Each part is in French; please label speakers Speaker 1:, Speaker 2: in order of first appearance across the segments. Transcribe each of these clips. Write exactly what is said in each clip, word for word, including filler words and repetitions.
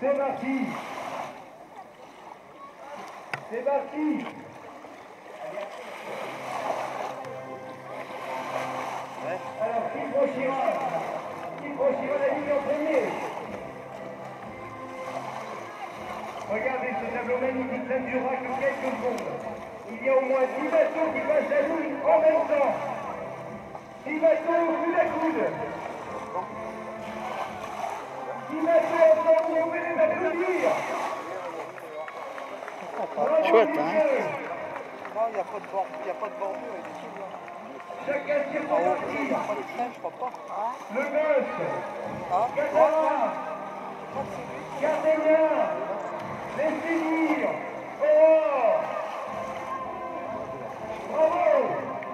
Speaker 1: C'est parti. C'est parti. Alors, qui franchira Qui franchira la ligne en premier? Regardez ce tableau magnifique, ça ne durera que quelques secondes. Il y a au moins dix bateaux qui passent la ligne en même temps. dix bateaux au coude à coude. dix bateaux ensemble, vous pouvez les applaudir.
Speaker 2: Chouette, hein?
Speaker 3: Non, il n'y a pas de bord, il n'y a pas de bordure ici.
Speaker 1: Chacun tire son parti.
Speaker 3: Il n'y a pas de train, je crois pas.
Speaker 1: Le gosse.
Speaker 3: Ah,
Speaker 1: Catalan. Gardien. Laissez dire. Oh. Bravo.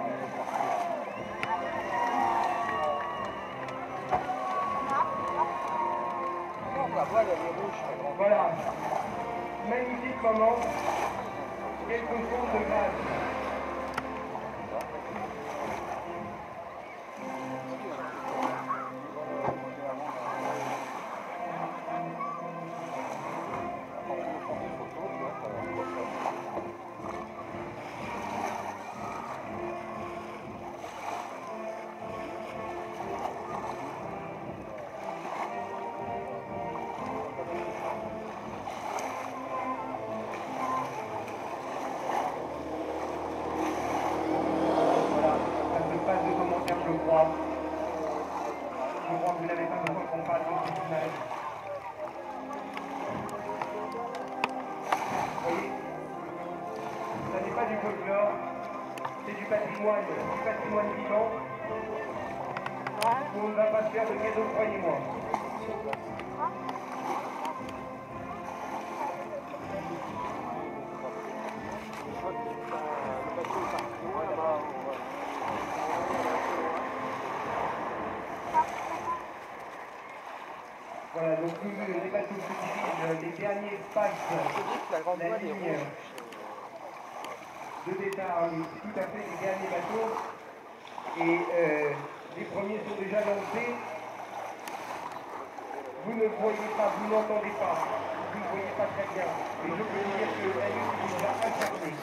Speaker 3: non, la voile, elle est rouge.
Speaker 1: Voilà. Magnifique moment. Quelques secondes de grâce. Je crois que vous n'avez pas besoin qu'on parle de cette image. Vous voyez, ça n'est pas du folklore, c'est du patrimoine, du patrimoine vivant. On ne va pas se faire de cadeaux, croyez-moi. Voilà, donc nous, les bateaux se dirigent, les derniers passent la ligne de départ, tout à fait, les derniers bateaux, et euh, les premiers sont déjà lancés. Vous ne voyez pas, vous n'entendez pas, vous ne voyez pas très bien, et je peux dire que la lutte est déjà incarnée.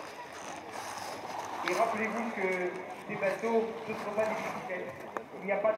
Speaker 1: Et rappelez-vous que ces bateaux, ce ne sont pas des bicyclettes, il n'y a pas